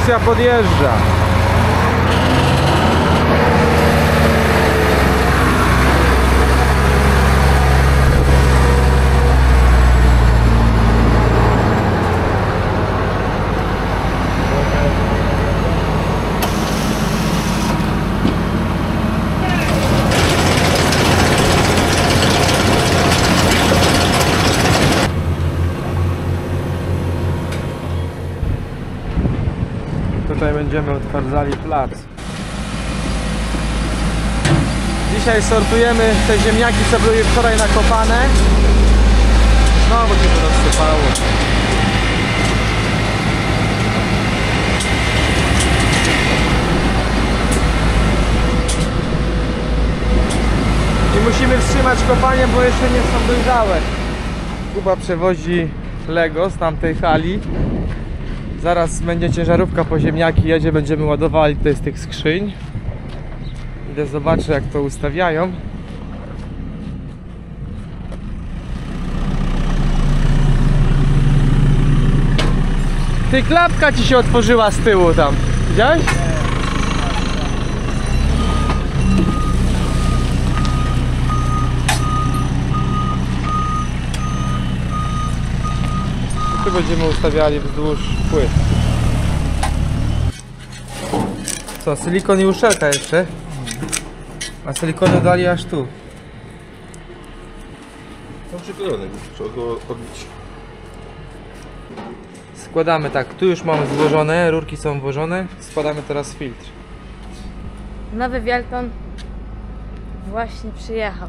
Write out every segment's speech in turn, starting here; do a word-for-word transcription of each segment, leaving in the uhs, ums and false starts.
dyskusja podjeżdża. Tutaj będziemy odtwardzali plac. Dzisiaj sortujemy te ziemniaki, co były wczoraj nakopane. Znowu się to rozsypało. I musimy wstrzymać kopanie, bo jeszcze nie są dojrzałe. Kuba przewozi Lego z tamtej hali. Zaraz będzie ciężarówka po ziemniaki jedzie, będziemy ładowali tutaj z tych skrzyń. Idę zobaczę, jak to ustawiają. Ty, klapka ci się otworzyła z tyłu tam. Widziałeś? Tu będziemy ustawiali wzdłuż płyt. Co, silikon i uszczelka jeszcze? A silikonu dali aż tu. Są przyklejone, trzeba go odbić. Składamy tak, tu już mamy złożone, rurki są włożone. Składamy teraz filtr. Nowy Wielton właśnie przyjechał.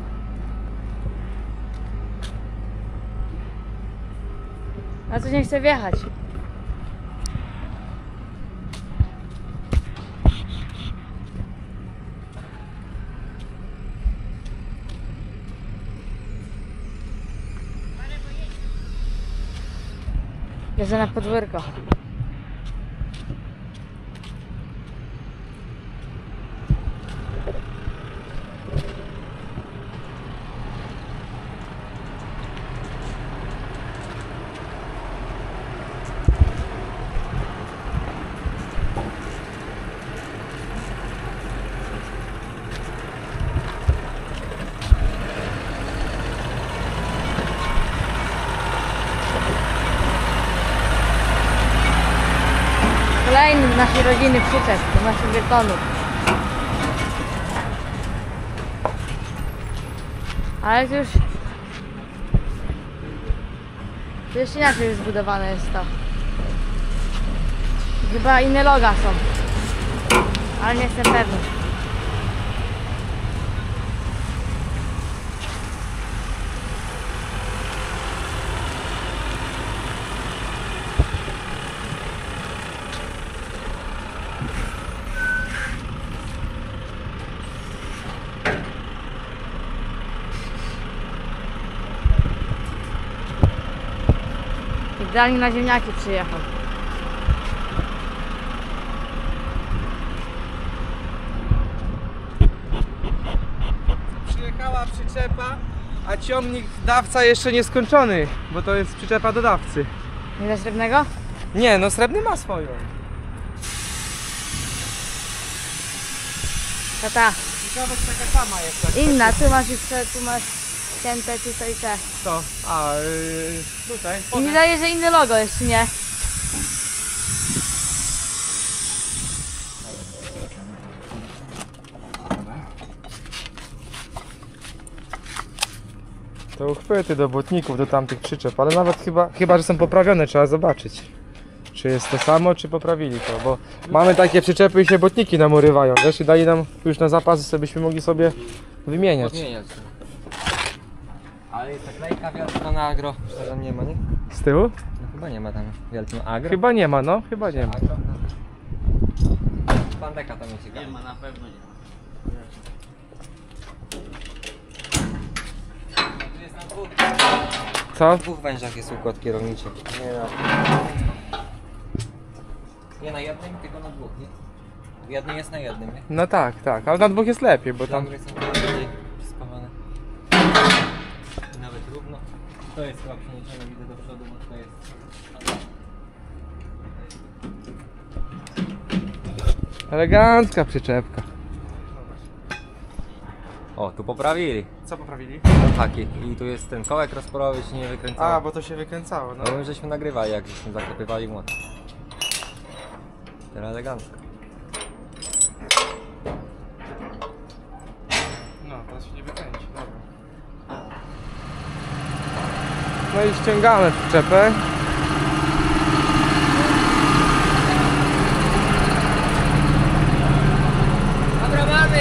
A tu nie chce wjechać. Jeżdżę na podwórko. Kolejny z naszej rodziny przyczep, do naszych Wieltonów. Ale to już... To jeszcze inaczej zbudowane jest to. Chyba inne loga są. Ale nie jestem pewny. Idealnie na ziemniaki przyjechał. Przyjechała przyczepa, a ciągnik dawca jeszcze nie skończony, bo to jest przyczepa do dawcy. Nie da srebrnego? Nie, no srebrny ma swoją. Tata. Ciekawe, czy taka sama jest. Tak? Inna, tu masz już te, tu masz cięte, tutaj te. Co? A, yy, tutaj. I mi daje, że inne logo jest, czy nie? To uchwyty do błotników, do tamtych przyczep, ale nawet chyba, chyba że są poprawione, trzeba zobaczyć. Czy jest to samo, czy poprawili to, bo mamy takie przyczepy i się błotniki nam urywają, wiesz, i dali nam już na zapas, żebyśmy mogli sobie wymieniać. Podmieniać. Ale jest naklejka Wielton Agro, że tam nie ma, nie? Z tyłu? No chyba nie ma tam Wielton Agro. Chyba nie ma, no, chyba nie ma. Agro? Pandeka tam jest ciekawa. Nie ma, na pewno nie ma. Tu jest na dwóch. Co? W dwóch wężach jest układ kierowniczy. Nie na... Nie na jednym, tylko na dwóch, nie? W jednym jest na jednym, nie? No tak, tak, ale na dwóch jest lepiej, bo tam... Tam są bardziej spawane. Nawet równo. To jest chyba przeniesione, widzę do przodu, bo to jest... Elegancka przyczepka. O, tu poprawili. Co poprawili? Taki. I tu jest ten kołek rozporowy, się nie wykręcał. A, bo to się wykręcało, no. No my żeśmy nagrywali, jak żeśmy zaklepywali młot. Teraz elegancko. No, teraz się nie wykręci, dobra. No i ściągamy przyczepę. Dobra, mamy!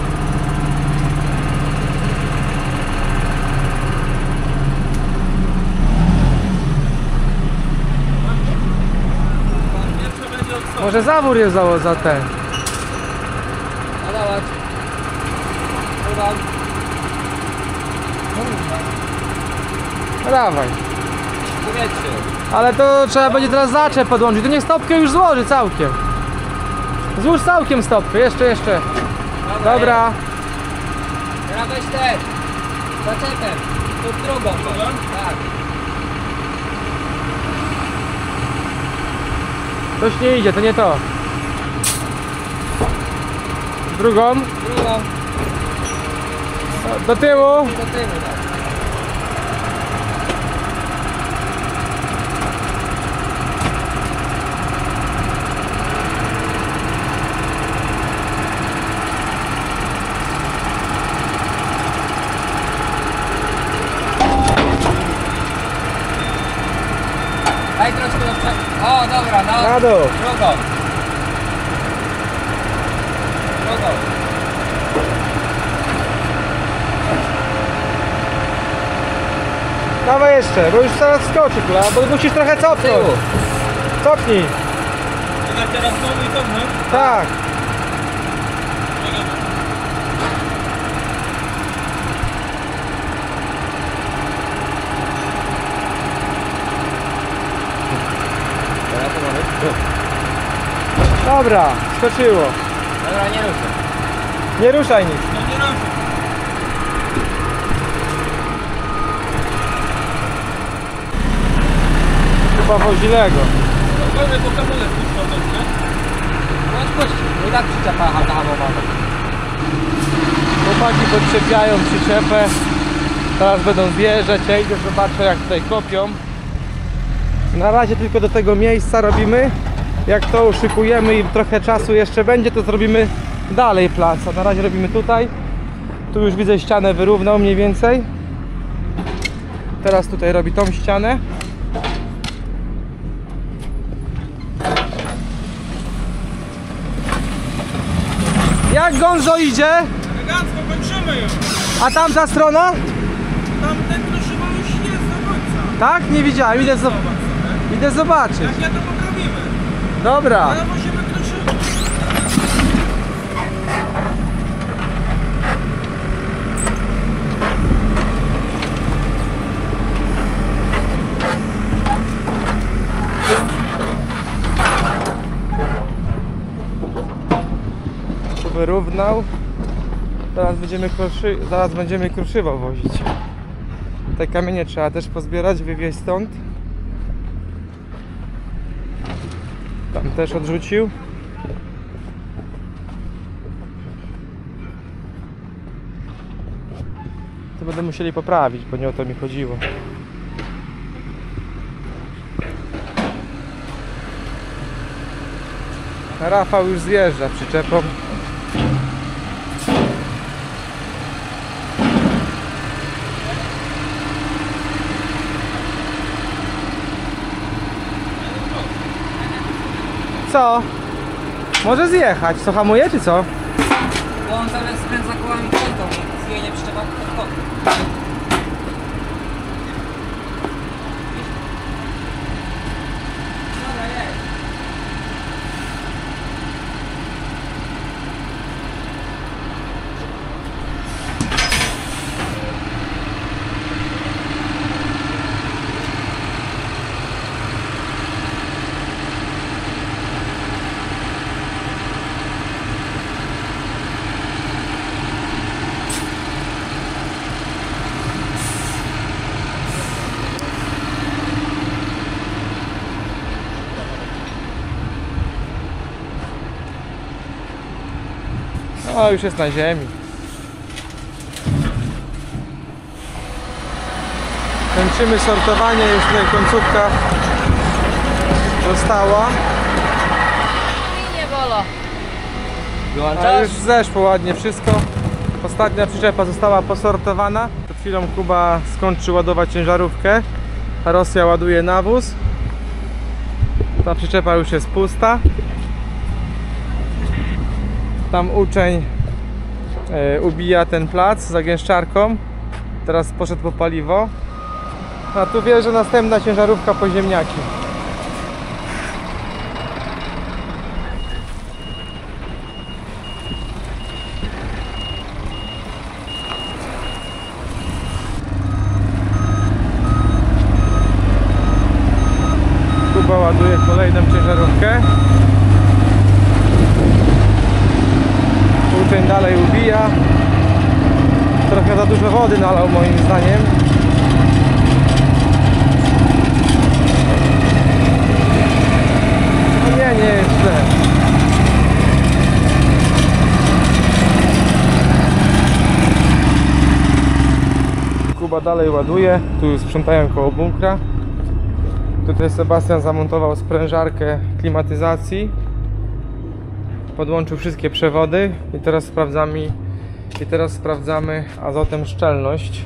Może zawór jest za, za ten. A dawać. Udam. No dawaj. Powiedzcie. Ale to trzeba będzie teraz zaczep podłączyć. To niech stopkę już złoży całkiem. Złóż całkiem stopkę, jeszcze, jeszcze. Dobra. Teraz weź ten. Zaczepem. Tu drugą. Tak. Coś nie idzie, to nie to. Drugą. Drugą. Do tyłu. Do tyłu, tak. Daj troszkę do przodu. O, dobra, no. Na dół. Drugą. Drugą. Dawaj jeszcze, bo już zaraz skoczy, kula, bo musisz trochę cofnąć. Tyłu. Cofnij. Tak teraz znowu i cofnę. Tak. Dobra, to mamy. Dobra, skoczyło. Dobra, nie ruszaj. Nie ruszaj nic. No nie raz. Chyba wozilego. Wolny, bo kamulec puszczą, nie? No odpuść. I tak przyczepa hamowana. Chłopaki podczepiają przyczepę. Teraz będą zjeżdżać. Ja idę, zobaczę jak tutaj kopią. Na razie tylko do tego miejsca robimy. Jak to uszykujemy i trochę czasu jeszcze będzie, to zrobimy dalej placa. Na razie robimy tutaj. Tu już widzę, ścianę wyrównał mniej więcej. Teraz tutaj robi tą ścianę. Jak Gonzo idzie? Elegancko, kończymy już. A tamta strona? Tam ten kruszywo już jest do końca. Tak? Nie widziałem. Idę, zo- Zobacz sobie. idę zobaczyć. Jak ja to poprawimy. Dobra. Ale musimy kruszywo. Tu wyrównał. Teraz będziemy kruszy... Zaraz będziemy kruszywo wozić. Te kamienie trzeba też pozbierać, wywieźć stąd. Tam też odrzucił. To będę musieli poprawić, bo nie o to mi chodziło. Rafał już zjeżdża przyczepą. Co? Może zjechać. Co, hamuje czy co? Bo on zamiast skręca kołami krętą i zjedzie przyczepa pod kotem. Dobra, jest. O, już jest na ziemi. Kończymy sortowanie, już tutaj końcówka została. I nie bolo. A Wyłączasz? już zeszło ładnie wszystko. Ostatnia przyczepa została posortowana. Przed chwilą Kuba skończył ładować ciężarówkę. A Rosja ładuje nawóz. Ta przyczepa już jest pusta. Tam uczeń e, ubija ten plac zagęszczarką. Teraz poszedł po paliwo. A tu wjeżdża następna ciężarówka po ziemniaki. Kuba ładuje kolejną ciężarówkę. Uczeń dalej ubija. Trochę za dużo wody nalał moim zdaniem. No nie, nie jest źle. Kuba dalej ładuje. Tu sprzątają koło bunkra. Tutaj Sebastian zamontował sprężarkę klimatyzacji. Podłączył wszystkie przewody i teraz sprawdzamy i teraz sprawdzamy azotem szczelność.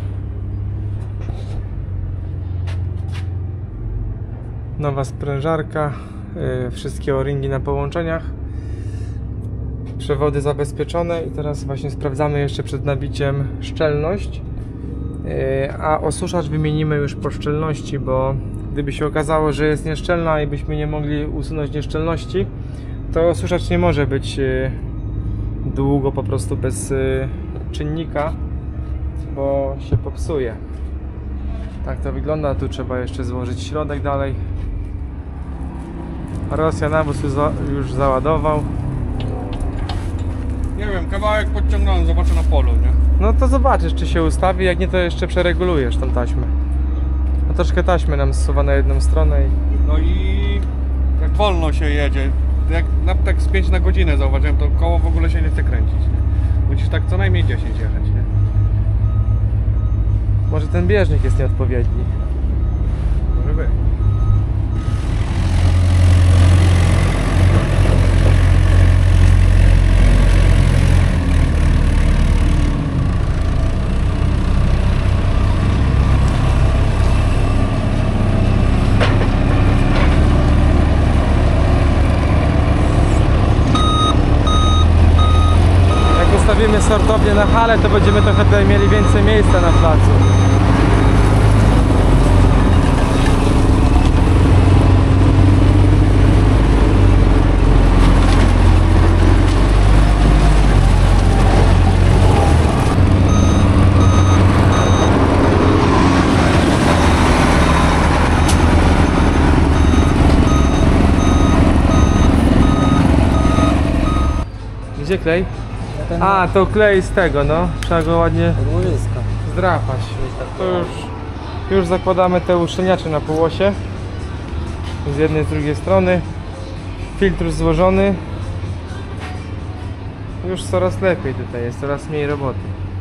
Nowa sprężarka, yy, wszystkie o-ringi na połączeniach, przewody zabezpieczone i teraz właśnie sprawdzamy jeszcze przed nabiciem szczelność, yy, a osuszacz wymienimy już po szczelności, bo gdyby się okazało, że jest nieszczelna i byśmy nie mogli usunąć nieszczelności, to osuszacz nie może być yy, długo po prostu bez yy, czynnika, bo się popsuje. Tak to wygląda. Tu trzeba jeszcze złożyć środek dalej. Rosja nawóz już, za, już załadował. Nie wiem, kawałek podciągnąłem, zobaczę na polu, nie? No to zobaczysz, czy się ustawi, jak nie, to jeszcze przeregulujesz tą taśmę. No troszkę taśmy nam zsuwa na jedną stronę i... No i jak wolno się jedzie, jak na tak z pięć na godzinę zauważyłem, to koło w ogóle się nie chce kręcić, nie? Musisz tak co najmniej dziesięć jechać, nie? Może ten bieżnik jest nieodpowiedni. Może być. Jak ustawimy sortownię na halę, to będziemy trochę tutaj mieli więcej miejsca na placu. Gdzie klej? A, to klej z tego, no. Trzeba go ładnie Łożyska. zdrapać. To już, już zakładamy te uszczelniacze na półosie. Z jednej, z drugiej strony. Filtr złożony. Już coraz lepiej tutaj jest, coraz mniej roboty.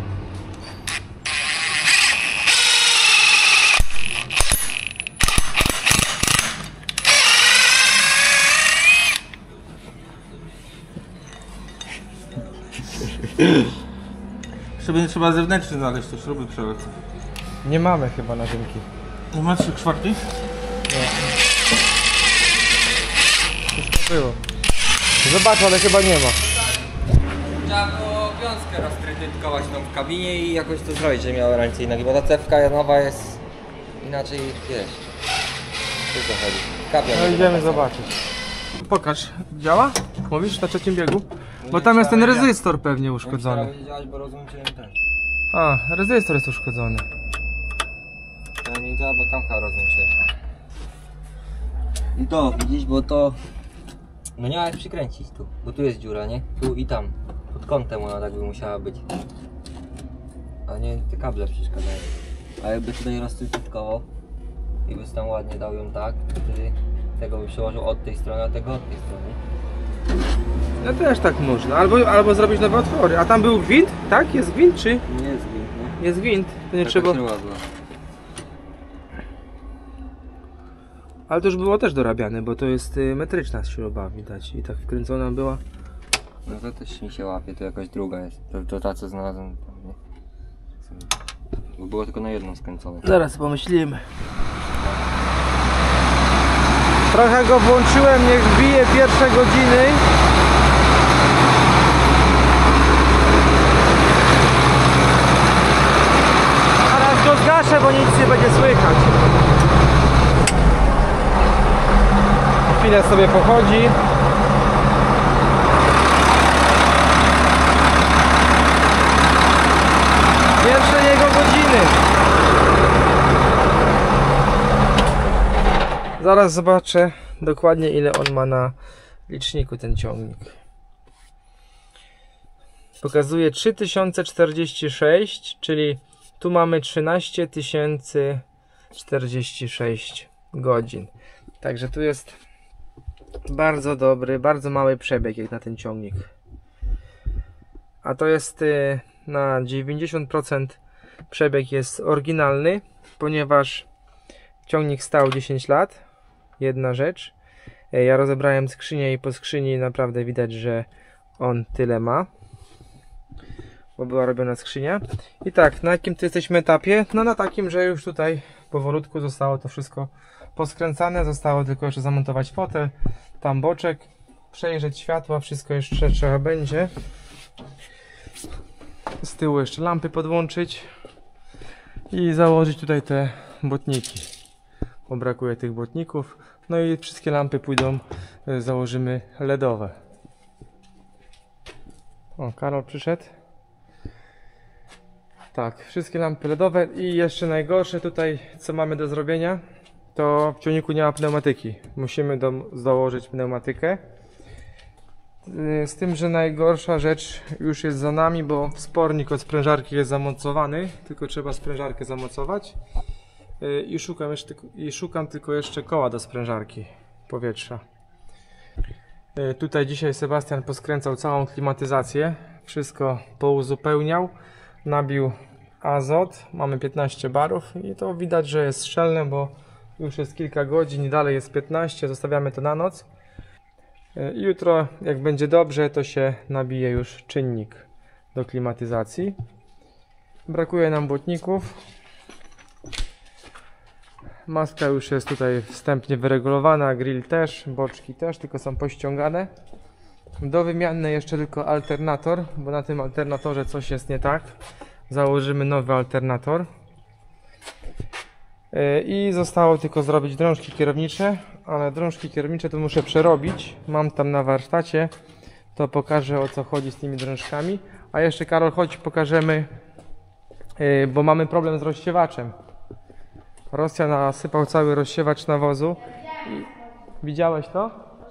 Jeszcze będzie trzeba zewnętrzny znaleźć, te śruby przewrócę. Nie mamy chyba na dymki. Nie ma trzy czwarty? Wszystko było. Zobacz, ale chyba nie ma. Trzeba było wiązkę roztrytytkować tam w kabinie i jakoś to zrobić, że miała ręce i nogi, bo ta cewka nowa jest inaczej, wiesz. Tu co chodzi. Kapion. No idziemy zobaczyć. Pokaż, działa? Mówisz na trzecim biegu? Bo tam jest ten rezystor pewnie uszkodzony. będzie działać, bo rozłączyłem ten. A, rezystor jest uszkodzony. To nie działa, bo kamka rozłączyłem. I to, widzisz, bo to... No nie ma jak przykręcić tu, bo tu jest dziura, nie? Tu i tam. Pod kątem ona tak by musiała być. A nie, te kable przeszkadzają. A jakby tutaj roztrytytkował i by tam ładnie dał ją tak, to wtedy tego by przełożył od tej strony, a tego od tej strony. No też tak można, albo, albo zrobić nowe otwory. A tam był gwint, tak? Jest gwint, czy? Nie jest gwint, no. Jest gwint, to nie Taka trzeba... śruba była. Ale to już było też dorabiane, bo to jest y, metryczna śruba, widać. I tak wkręcona była. No to też mi się łapie, to jakaś druga jest. To, to ta co znalazłem tam, nie? Bo było tylko na jedną skręcone. Zaraz pomyślimy. Trochę go włączyłem, niech bije pierwsze godziny. Zaraz go zgaszę, bo nic nie będzie słychać. Chwilę sobie pochodzi. Pierwsze jego godziny. Zaraz zobaczę dokładnie, ile on ma na liczniku, ten ciągnik. Pokazuje trzy tysiące czterdzieści sześć, czyli tu mamy trzynaście tysięcy czterdzieści sześć godzin. Także tu jest bardzo dobry, bardzo mały przebieg jak na ten ciągnik. A to jest y, na dziewięćdziesiąt procent przebieg jest oryginalny, ponieważ ciągnik stał dziesięć lat. Jedna rzecz. Ja rozebrałem skrzynię i po skrzyni naprawdę widać, że on tyle ma. Bo była robiona skrzynia. I tak, na jakim tu jesteśmy etapie? No na takim, że już tutaj powolutku zostało to wszystko poskręcane. Zostało tylko jeszcze zamontować fotel, tam boczek, przejrzeć światła, wszystko jeszcze trzeba będzie. Z tyłu jeszcze lampy podłączyć i założyć tutaj te botniki, bo brakuje tych botników. No i wszystkie lampy pójdą, założymy ledowe. O, Karol przyszedł. Tak, wszystkie lampy ledowe i jeszcze najgorsze tutaj, co mamy do zrobienia, to w ciągniku nie ma pneumatyki. Musimy do, założyć pneumatykę. Z tym, że najgorsza rzecz już jest za nami, bo wspornik od sprężarki jest zamocowany, tylko trzeba sprężarkę zamocować. I szukam, jeszcze, I szukam tylko jeszcze koła do sprężarki powietrza. Tutaj dzisiaj Sebastian poskręcał całą klimatyzację, wszystko pouzupełniał, nabił azot, mamy piętnaście barów i to widać, że jest szczelne, bo już jest kilka godzin i dalej jest piętnaście, zostawiamy to na noc. Jutro, jak będzie dobrze, to się nabije już czynnik do klimatyzacji. Brakuje nam błotników. Maska już jest tutaj wstępnie wyregulowana, grill też, boczki też, tylko są pościągane. Do wymiany jeszcze tylko alternator, bo na tym alternatorze coś jest nie tak. Założymy nowy alternator. I zostało tylko zrobić drążki kierownicze, ale drążki kierownicze to muszę przerobić. Mam tam na warsztacie, to pokażę, o co chodzi z tymi drążkami. A jeszcze Karol, chodź pokażemy, bo mamy problem z rozsiewaczem. Rosja nasypał cały rozsiewacz nawozu. I... Widziałeś to?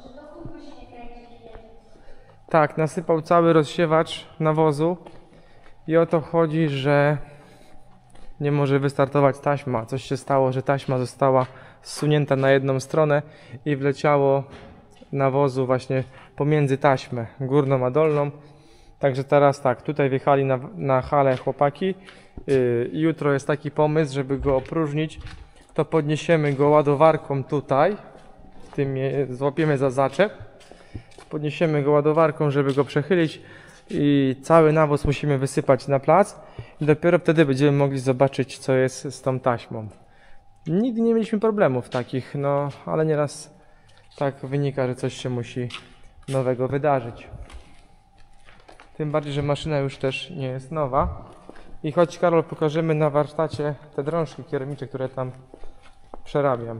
Tak, nasypał cały rozsiewacz nawozu i o to chodzi, że nie może wystartować taśma. Coś się stało, że taśma została zsunięta na jedną stronę i wleciało nawozu właśnie pomiędzy taśmę górną a dolną. Także teraz tak, tutaj wjechali na, na halę chłopaki. Yy, jutro jest taki pomysł, żeby go opróżnić. To podniesiemy go ładowarką tutaj. W tym złapiemy za zaczep. Podniesiemy go ładowarką, żeby go przechylić. I cały nawóz musimy wysypać na plac. I dopiero wtedy będziemy mogli zobaczyć, co jest z tą taśmą. Nigdy nie mieliśmy problemów takich, no ale nieraz tak wynika, że coś się musi nowego wydarzyć. Tym bardziej, że maszyna już też nie jest nowa. I choć Karol, pokażemy na warsztacie te drążki kierownicze, które tam przerabiam.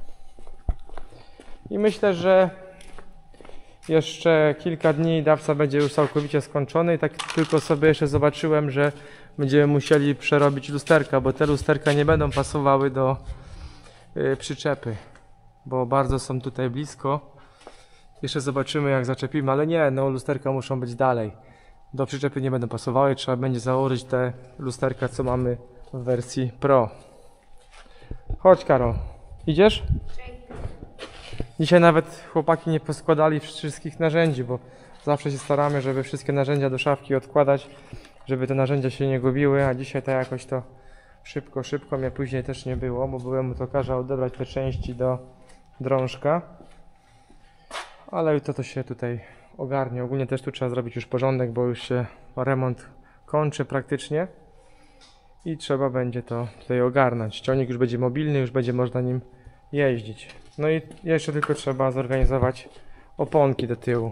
I myślę, że jeszcze kilka dni dawca będzie już całkowicie skończony i tak tylko sobie jeszcze zobaczyłem, że będziemy musieli przerobić lusterka, bo te lusterka nie będą pasowały do yy, przyczepy, bo bardzo są tutaj blisko. Jeszcze zobaczymy, jak zaczepimy, ale nie, no lusterka muszą być dalej. Do przyczepy nie będą pasowały, trzeba będzie założyć te lusterka, co mamy w wersji Pro. Chodź, Karol. Idziesz? Dzisiaj nawet chłopaki nie poskładali wszystkich narzędzi, bo zawsze się staramy, żeby wszystkie narzędzia do szafki odkładać, żeby te narzędzia się nie gubiły, a dzisiaj tak jakoś to szybko, szybko mnie później też nie było, bo byłem mu to kazał odebrać te części do drążka. Ale jutro to się tutaj ogarnie. Ogólnie też tu trzeba zrobić już porządek, bo już się remont kończy praktycznie i trzeba będzie to tutaj ogarnąć. Ciągnik już będzie mobilny, już będzie można nim jeździć. No i jeszcze tylko trzeba zorganizować oponki do tyłu,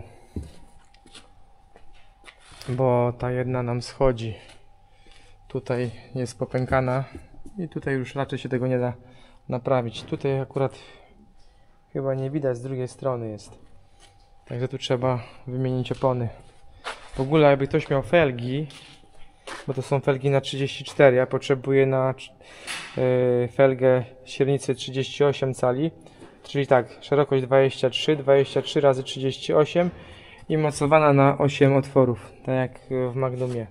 bo ta jedna nam schodzi. Tutaj jest popękana i tutaj już raczej się tego nie da naprawić. Tutaj akurat chyba nie widać, z drugiej strony jest. Także tu trzeba wymienić opony. W ogóle jakby ktoś miał felgi, bo to są felgi na trzydzieści cztery, ja potrzebuję na yy, felgę średnicy trzydzieści osiem cali, czyli tak, szerokość dwadzieścia trzy, dwadzieścia trzy razy trzydzieści osiem i mocowana na osiem otworów, tak jak w Magnumie.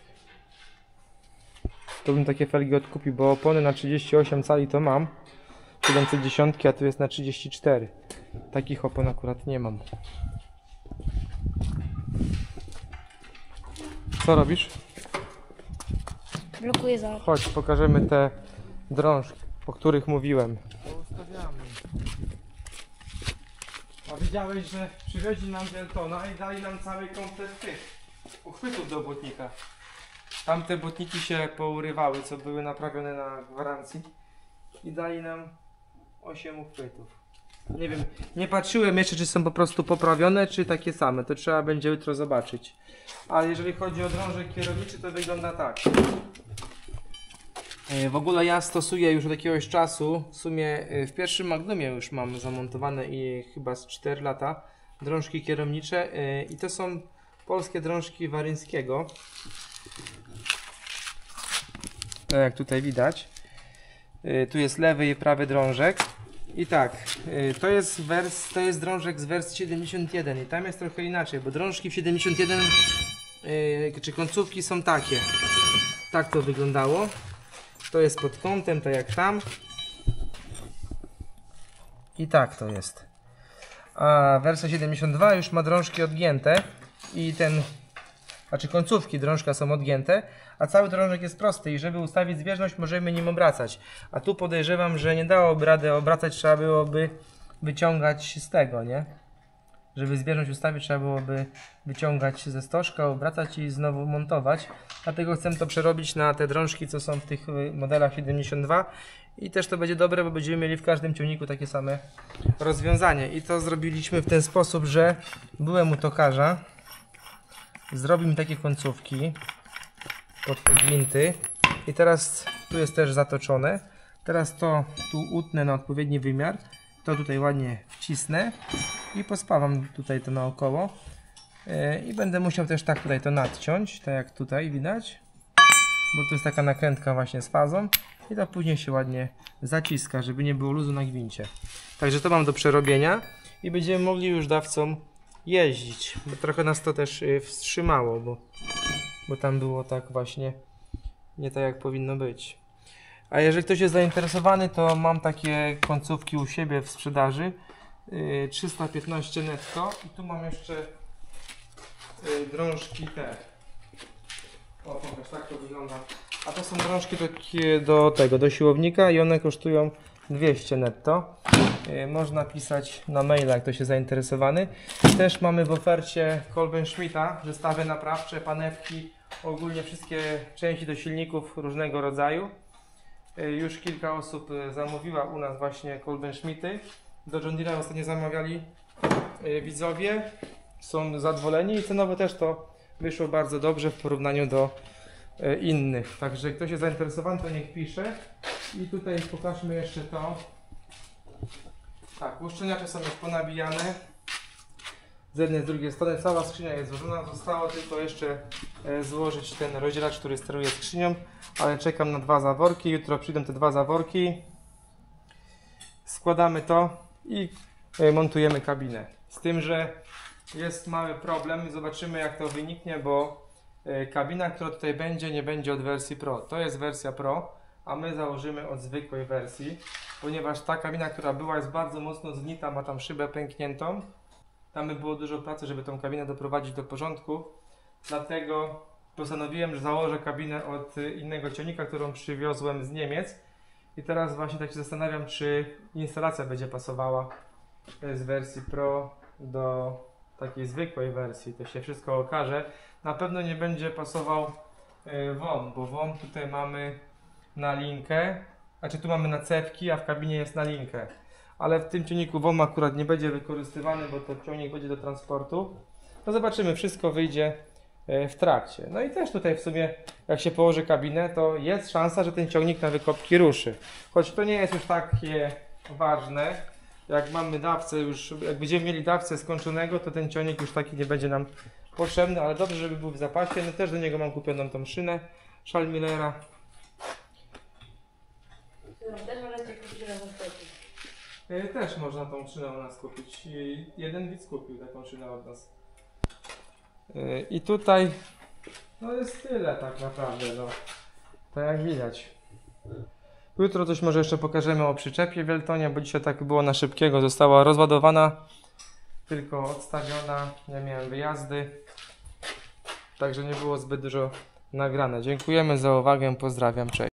To bym takie felgi odkupił, bo opony na trzydzieści osiem cali to mam, siedemset dziesięć, a tu jest na trzydzieści cztery. Takich opon akurat nie mam. Co robisz? Blokuję za. Chodź, pokażemy te drążki, o których mówiłem. A widziałeś, że przywieźli nam Deltona i dali nam cały komplet tych uchwytów do błotnika. Tamte błotniki się pourywały, co były naprawione na gwarancji i dali nam osiem uchwytów. Nie wiem, nie patrzyłem jeszcze, czy są po prostu poprawione, czy takie same. To trzeba będzie jutro zobaczyć. Ale jeżeli chodzi o drążek kierowniczy, to wygląda tak. W ogóle ja stosuję już od jakiegoś czasu, w sumie w pierwszym Magnumie już mam zamontowane i chyba z cztery lata drążki kierownicze i to są polskie drążki Waryńskiego. Tak jak tutaj widać. Tu jest lewy i prawy drążek. I tak, to jest, wers, to jest drążek z wersji siedemdziesiąt jeden i tam jest trochę inaczej, bo drążki w siedemdziesiąt jeden yy, czy końcówki są takie. Tak to wyglądało. To jest pod kątem, tak jak tam. I tak to jest. A wersja siedemdziesiąt dwa już ma drążki odgięte i ten, znaczy końcówki drążka są odgięte, a cały drążek jest prosty i żeby ustawić zbieżność, możemy nim obracać. A tu podejrzewam, że nie dałoby rady obracać, trzeba byłoby wyciągać z tego, nie? Żeby zbieżność ustawić, trzeba byłoby wyciągać ze stożka, obracać i znowu montować. Dlatego chcę to przerobić na te drążki, co są w tych modelach siedemdziesiąt dwa. I też to będzie dobre, bo będziemy mieli w każdym ciągniku takie same rozwiązanie. I to zrobiliśmy w ten sposób, że byłem u tokarza, zrobił mi takie końcówki pod te gwinty i teraz tu jest też zatoczone. Teraz to tu utnę na odpowiedni wymiar, to tutaj ładnie wcisnę i pospawam tutaj to naokoło yy, i będę musiał też tak tutaj to nadciąć, tak jak tutaj widać, bo tu jest taka nakrętka właśnie z fazą i to później się ładnie zaciska, żeby nie było luzu na gwincie. Także to mam do przerobienia i będziemy mogli już dawcą jeździć, bo trochę nas to też yy, wstrzymało, bo bo tam było tak właśnie nie tak jak powinno być. A jeżeli ktoś jest zainteresowany, to mam takie końcówki u siebie w sprzedaży, yy, trzysta piętnaście netto i tu mam jeszcze yy, drążki te. O, pokaż, tak to wygląda. A to są drążki do, do tego, do siłownika i one kosztują dwieście netto. Yy, można pisać na maila, jak ktoś jest zainteresowany. Też mamy w ofercie Kolben Schmidta zestawy naprawcze, panewki, ogólnie wszystkie części do silników różnego rodzaju. Już kilka osób zamówiła u nas właśnie Kolben Schmidty. Do John Deere'a ostatnio zamawiali widzowie. Są zadowoleni i cenowo też to wyszło bardzo dobrze w porównaniu do innych. Także ktoś jest zainteresowany, to niech pisze. I tutaj pokażmy jeszcze to. Tak, uszczelniacze są już ponabijane. Z jednej, z drugiej strony cała skrzynia jest złożona, zostało tylko jeszcze e, złożyć ten rozdzielacz, który steruje skrzynią, ale czekam na dwa zaworki, jutro przyjdą te dwa zaworki, składamy to i e, montujemy kabinę. Z tym, że jest mały problem i zobaczymy jak to wyniknie, bo e, kabina, która tutaj będzie, nie będzie od wersji Pro. To jest wersja Pro, a my założymy od zwykłej wersji, ponieważ ta kabina, która była, jest bardzo mocno zgnita, ma tam szybę pękniętą. Tam by było dużo pracy, żeby tą kabinę doprowadzić do porządku, dlatego postanowiłem, że założę kabinę od innego ciągnika, którą przywiozłem z Niemiec. I teraz właśnie tak się zastanawiam, czy instalacja będzie pasowała z wersji Pro do takiej zwykłej wersji. To się wszystko okaże. Na pewno nie będzie pasował W O M, bo W O M tutaj mamy na linkę, znaczy tu mamy na cewki, a w kabinie jest na linkę. Ale w tym ciągniku W O M akurat nie będzie wykorzystywany, bo to ciągnik będzie do transportu. No zobaczymy, wszystko wyjdzie w trakcie. No i też tutaj w sumie, jak się położy kabinę, to jest szansa, że ten ciągnik na wykopki ruszy. Choć to nie jest już takie ważne. Jak mamy dawcę już, jak będziemy mieli dawcę skończonego, to ten ciągnik już taki nie będzie nam potrzebny, ale dobrze, żeby był w zapasie. No też do niego mam kupioną tą szynę Schalmillera. Też możecie kupić na zaskoczyć. Yy, Też można tą szynę u nas kupić. Yy, Jeden widz kupił taką szynę od nas. Yy, I tutaj no jest tyle tak naprawdę, no. Tak jak widać. Jutro coś może jeszcze pokażemy o przyczepie w Wieltonie, bo dzisiaj tak było na szybkiego. Została rozładowana, tylko odstawiona. Nie miałem wyjazdy. Także nie było zbyt dużo nagrane. Dziękujemy za uwagę, pozdrawiam, cześć.